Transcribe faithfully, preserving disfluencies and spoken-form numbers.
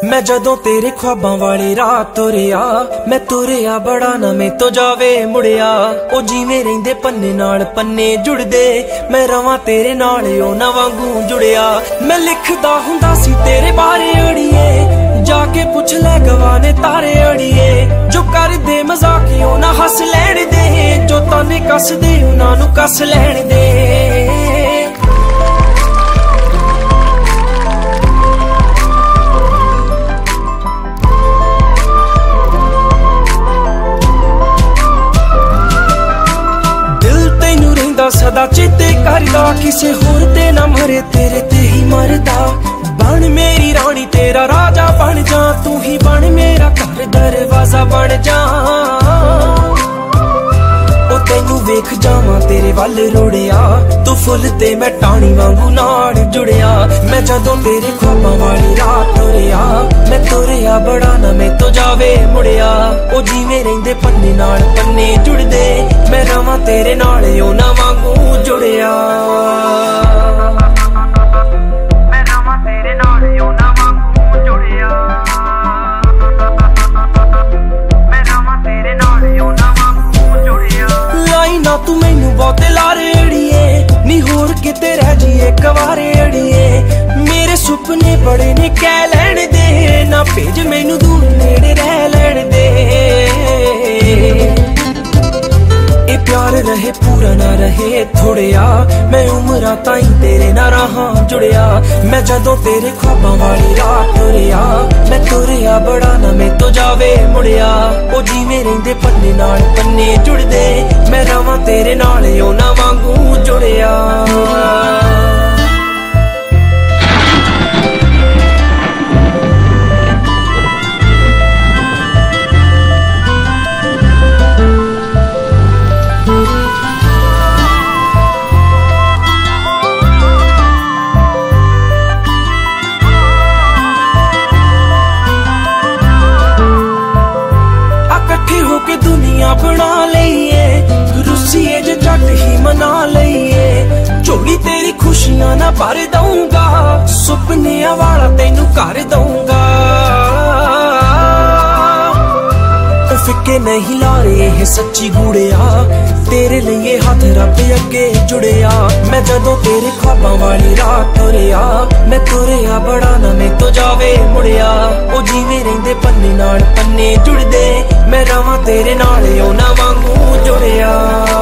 मैं जदों तेरे ख्वाबां वाली राह तुरिया, मैं तुरिया बड़ा ना मैं तो जावे मुड़िया। ओ जिवें रहिंदे पन्ने नाल पन्ने जुड़दे, मैं रवां तेरे नाल ओ ना वांगू जुड़िया। मैं लिखदा हुंदा सी तेरे बारे अड़िए, जाके पुछ ले गवाने तारे अड़िए। जो कर दे मजाक ओ ना हस लैण दे, जो ताने कस दे उन्हां नूं कस लैण दे। सदा चेते करदा, किसे होर ते ना मरे तेरे ते ही मरदा। बन मेरी रानी तेरा राजा बन जा, तू ही बन मेरा घर दरवाजा बन जा। ओ तैनू वेख जावां तेरे वल रुड़िया, तू फुल ते मैं टाणी वांगू नाल जुड़िया। मैं जदों तेरे ख्वाबां वाली राह तुरिया, मैं तुरिया बड़ा ना मैं तो जावे मुड़िया। ओ जिवें रहिंदे पन्ने नाल पन्ने जुड़दे, मैं रवां तेरे नाल ओ ना वांगू जुड़िया। मैं रवां तेरे नाल ओ ना वांगू जुड़िया। मैं रवां तेरे नाल ओ ना वांगू जुड़िया। लाई ना तू मैनू बहुते लारे अड़िए, नी होर किते रह जीए कवारे अड़िए। मेरे सुपने बड़े ने कह लैण दे, ना भेज मैनू दूर नेड़े रह लैण दे। ए प्यार रहे पूरा ना रहे थोड़िया, मैं उमरा ताई तेरे ना रहा जुड़िया। मैं जदों तेरे ख्वाबां वाली राह तुरिया, मैं तुरिया बड़ा ना मैं तो जावे मुड़िया। ओ जिवें रहिंदे पन्ने नाल पन्ने जुड़दे, मैं रवां तेरे नाल ओ ना वांगू जुड़िया। बना लईए रुसीए जे झट ही मना लईए। झोली तेरी खुशियां ना भर दूंगा, सुपनिया वाला तेनू कर दूंगा। फिक्के नहीं ला रहे है सच्ची गुड़िया, तेरे लिए हाथ रब अगे जुड़िया। मैं जदों तेरे ख्वाबां वाली राह तुरिया, मैं तुरिया बड़ा ना मैं तो जावे मुड़िया। ओ जिवें रहिंदे पन्ने नाल पन्ने जुड़दे, मैं रवां तेरे नाल ओ ना वांगू जुड़िया।